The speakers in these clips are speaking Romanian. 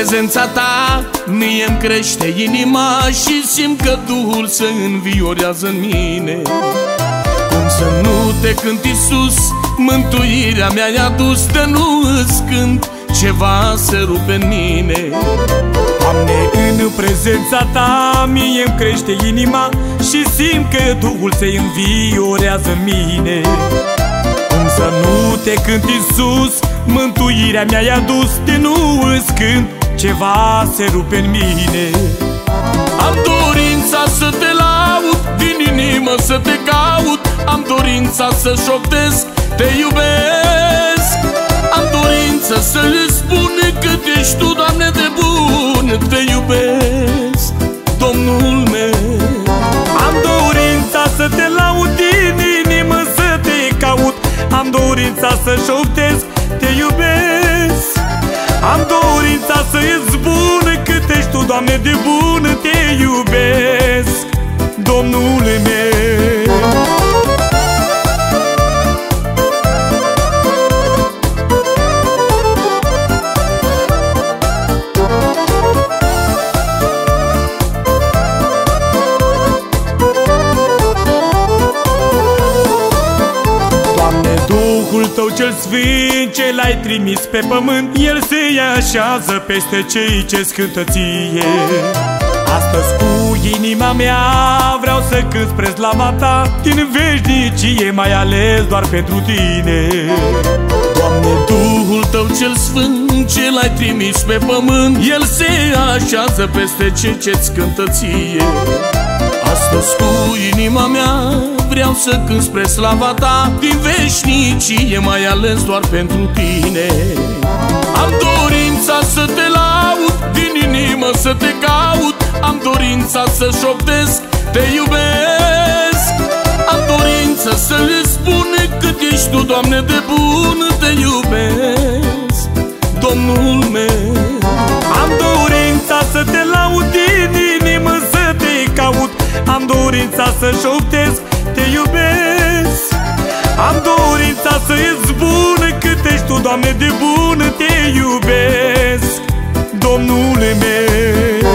prezența ta mie-mi crește inima și simt că Duhul se înviorează în mine. Cum să nu te cânt, Iisus, mântuirea mi-ai adus, de nu îți cânt, ceva se rupe în mine. Doamne, în prezența ta mie-mi crește inima și simt că Duhul se înviorează în mine. Cum să nu te cânt, Iisus, mântuirea mi-ai adus, de nu îți cânt, ceva se rupe în mine. Am dorința să te laud, din inimă să te caut, am dorința să șoptesc, te iubesc. Am dorință să îți spun cât ești tu, Doamne, de bun, te iubesc, Domnul meu. Am dorința să te laud, din inimă să te caut, am dorința să șoptesc, te iubesc. Am dorința să îți spun cât ești tu, Doamne, de bun, te iubesc, Domnul meu. Duhul tău cel sfânt ce l-ai trimis pe pământ, el se așează peste cei ce-ți cântă ție. Astăzi cu inima mea vreau să cânt spre slava ta, din veșnicie mai ales doar pentru tine. Doamne, Duhul tău cel sfânt ce l-ai trimis pe pământ, el se așează peste cei ce-ți cântă ție. Astăzi cu inima mea vreau să cânt spre slava ta, din veșnicie mai ales doar pentru tine. Am dorința să te laud, din inimă să te caut, am dorința să șoptesc, te iubesc. Am dorință să îți spun cât ești tu, Doamne, de bun, te iubesc, Domnul meu. Am dorința să te laud, din inimă să te caut, am dorința să șoptesc, te iubesc. Am dorința să îți spun cât ești tu, Doamne, de bun, te iubesc, Domnule meu.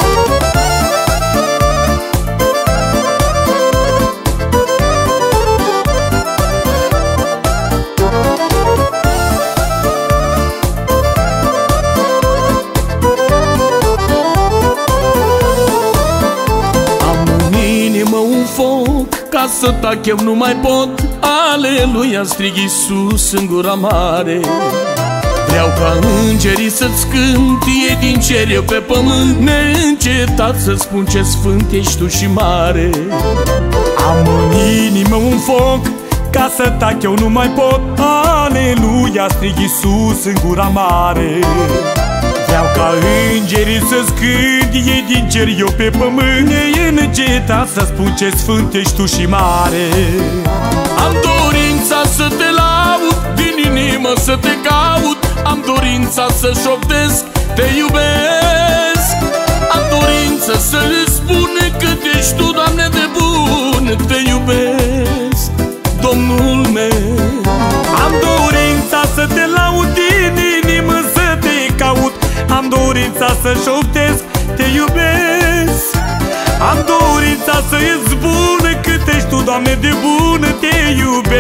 Ca să tac eu nu mai pot, aleluia, strig Iisus în gura mare. Vreau ca îngerii să-ți cânt, e din cer, eu pe pământ, neîncetat să spun ce sfânt ești tu și mare. Am în inimă un foc, ca să tac eu nu mai pot, aleluia, strig Iisus în gura mare. Vreau ca îngerii să-ți cânt, e din cer, eu pe pământ, neîncetat să spun ce sfânt ești tu și mare. Am dorința să te laud, din inimă să te caut, am dorința să șoptesc, te iubesc. Am dorință să îți spun cât ești tu, Doamne, de bun, te iubesc, Domnul meu. Am dorința să te laud, din inimă să te caut, am dorința să șoptesc, te iubesc. Am dorința să îți spun cât ești tu, Doamne, de bun, te iubesc.